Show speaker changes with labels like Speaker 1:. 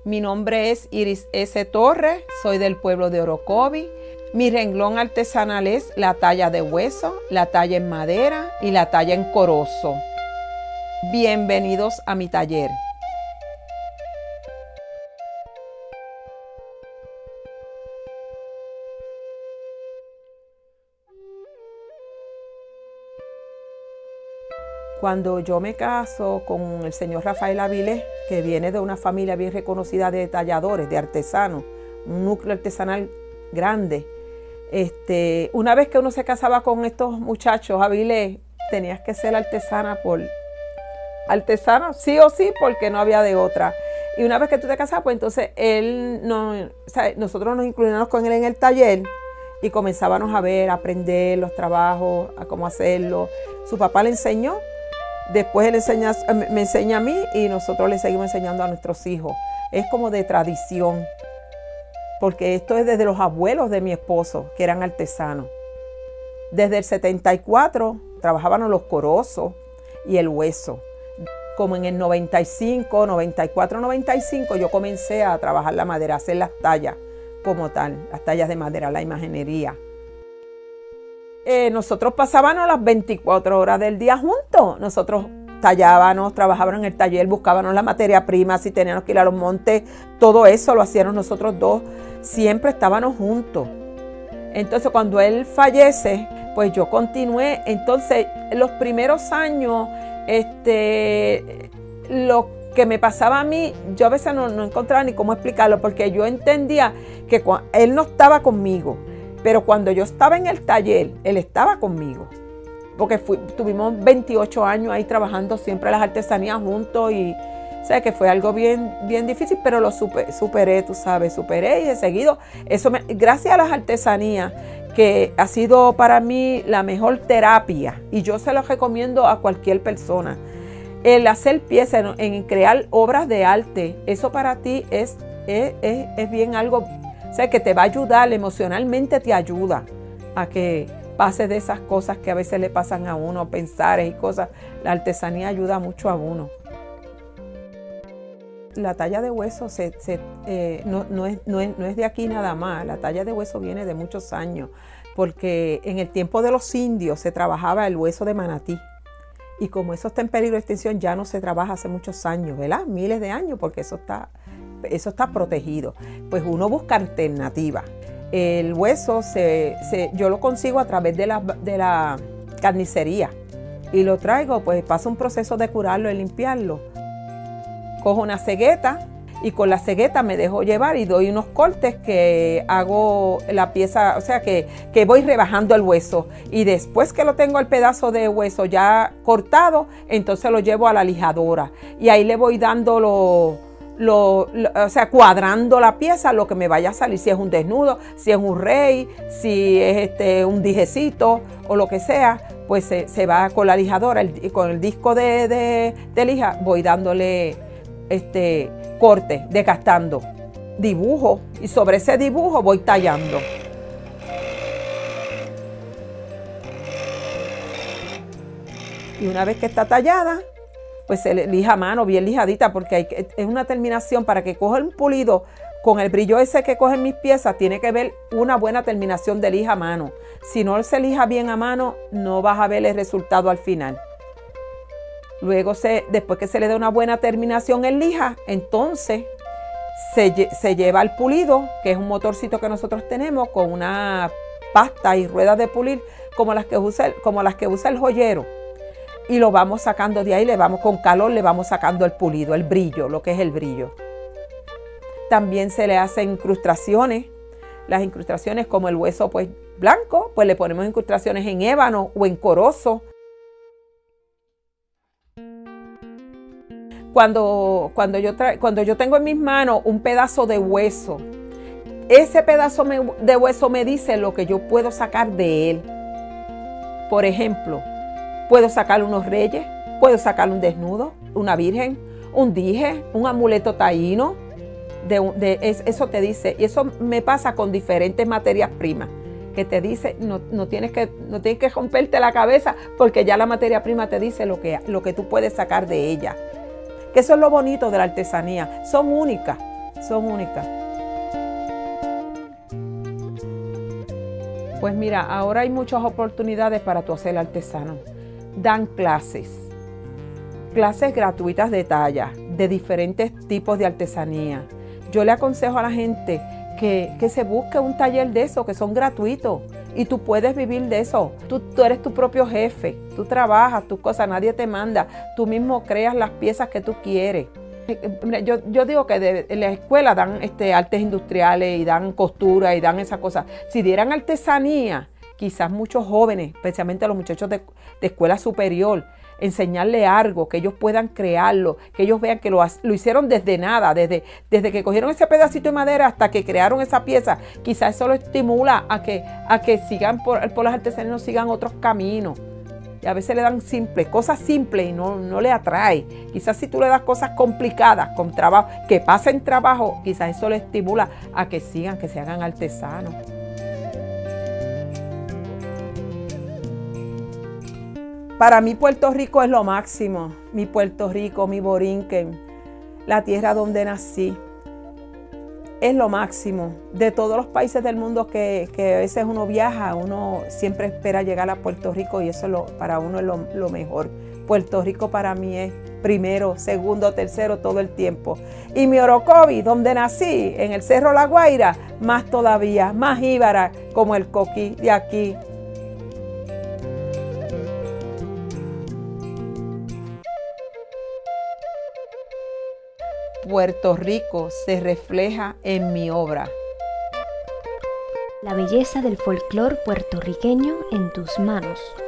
Speaker 1: Mi nombre es Iris S. Torres, soy del pueblo de Orocovi. Mi renglón artesanal es la talla de hueso, la talla en madera y la talla en corozo. Bienvenidos a mi taller. Cuando yo me caso con el señor Rafael Avilés, que viene de una familia bien reconocida de talladores, de artesanos, un núcleo artesanal grande, una vez que uno se casaba con estos muchachos, Avilés, tenías que ser artesana sí o sí, porque no había de otra. Y una vez que tú te casabas, pues entonces nosotros nos incluíamos con él en el taller y comenzábamos a ver, a aprender los trabajos, a cómo hacerlo. Su papá le enseñó. Después él me enseña a mí y nosotros le seguimos enseñando a nuestros hijos. Es como de tradición, porque esto es desde los abuelos de mi esposo, que eran artesanos. Desde el 74 trabajábamos los corozos y el hueso. Como en el 95, 94, 95, yo comencé a trabajar la madera, a hacer las tallas como tal, las tallas de madera, la imaginería. Nosotros pasábamos las 24 horas del día juntos. Nosotros tallábamos, trabajábamos en el taller, buscábamos la materia prima, si teníamos que ir a los montes, todo eso lo hacíamos nosotros dos. Siempre estábamos juntos. Entonces, cuando él fallece, pues yo continué. Entonces, los primeros años, lo que me pasaba a mí, yo a veces no encontraba ni cómo explicarlo, porque yo entendía que él no estaba conmigo. Pero cuando yo estaba en el taller, él estaba conmigo. Porque tuvimos 28 años ahí trabajando siempre las artesanías juntos y sé que fue algo bien difícil, pero lo superé, tú sabes, superé y he seguido. Gracias a las artesanías, que ha sido para mí la mejor terapia y yo se lo recomiendo a cualquier persona. El hacer piezas, en crear obras de arte, eso para ti es bien algo. O sea, que te va a ayudar, emocionalmente te ayuda a que pases de esas cosas que a veces le pasan a uno, pensares y cosas. La artesanía ayuda mucho a uno. La talla de hueso no es de aquí nada más. La talla de hueso viene de muchos años, porque en el tiempo de los indios se trabajaba el hueso de manatí. Y como eso está en peligro de extinción, ya no se trabaja hace muchos años, ¿verdad? Miles de años, porque eso está protegido. Pues uno busca alternativas. El hueso yo lo consigo a través de la carnicería y lo traigo, pues paso un proceso de curarlo y limpiarlo. Cojo una cegueta y con la cegueta me dejo llevar y doy unos cortes que hago la pieza, o sea que voy rebajando el hueso, y después que lo tengo el pedazo de hueso ya cortado, entonces lo llevo a la lijadora y ahí le voy dando o sea, cuadrando la pieza, lo que me vaya a salir, si es un desnudo, si es un rey, si es un dijecito o lo que sea, pues se va con la lijadora, con el disco de lija, voy dándole corte, desgastando, dibujo, y sobre ese dibujo voy tallando. Y una vez que está tallada, pues se lija a mano, bien lijadita, porque es una terminación para que coja un pulido con el brillo ese que cogen mis piezas, tiene que ver una buena terminación de lija a mano. Si no se lija bien a mano, no vas a ver el resultado al final. Luego, después que se le da una buena terminación en lija, entonces se lleva al pulido, que es un motorcito que nosotros tenemos con una pasta y ruedas de pulir, como las que usa el joyero. Y lo vamos sacando de ahí, con calor le vamos sacando el pulido, el brillo, lo que es el brillo. También se le hacen incrustaciones. Las incrustaciones, como el hueso pues blanco, pues le ponemos incrustaciones en ébano o en corozo. Cuando yo tengo en mis manos un pedazo de hueso, ese pedazo de hueso me dice lo que yo puedo sacar de él. Por ejemplo, puedo sacar unos reyes, puedo sacar un desnudo, una virgen, un dije, un amuleto taíno. Eso te dice, y eso me pasa con diferentes materias primas, que te dice, no tienes que romperte la cabeza, porque ya la materia prima te dice lo que tú puedes sacar de ella. Que eso es lo bonito de la artesanía, son únicas, son únicas. Pues mira, ahora hay muchas oportunidades para tú ser artesano. Dan clases gratuitas de talla, de diferentes tipos de artesanía. Yo le aconsejo a la gente que se busque un taller de eso, que son gratuitos, y tú puedes vivir de eso. Tú eres tu propio jefe, tú trabajas tus cosas, nadie te manda, tú mismo creas las piezas que tú quieres. Yo digo que en la escuela dan artes industriales y dan costura y dan esas cosas. Si dieran artesanía, quizás muchos jóvenes, especialmente a los muchachos de escuela superior, enseñarle algo, que ellos puedan crearlo, que ellos vean que lo hicieron desde nada, desde que cogieron ese pedacito de madera hasta que crearon esa pieza. Quizás eso lo estimula a que sigan por las artesanías, sigan otros caminos. Y a veces le dan cosas simples y no le atrae. Quizás si tú le das cosas complicadas con trabajo, que pasen trabajo, quizás eso le estimula a que sigan, que se hagan artesanos. Para mí Puerto Rico es lo máximo. Mi Puerto Rico, mi Borinquen, la tierra donde nací, es lo máximo. De todos los países del mundo que a veces uno viaja, uno siempre espera llegar a Puerto Rico y eso para uno es lo mejor. Puerto Rico para mí es primero, segundo, tercero, todo el tiempo. Y mi Orocovi, donde nací, en el Cerro La Guaira, más todavía, más jíbara, como el coquí de aquí. Puerto Rico se refleja en mi obra.
Speaker 2: La belleza del folclor puertorriqueño en tus manos.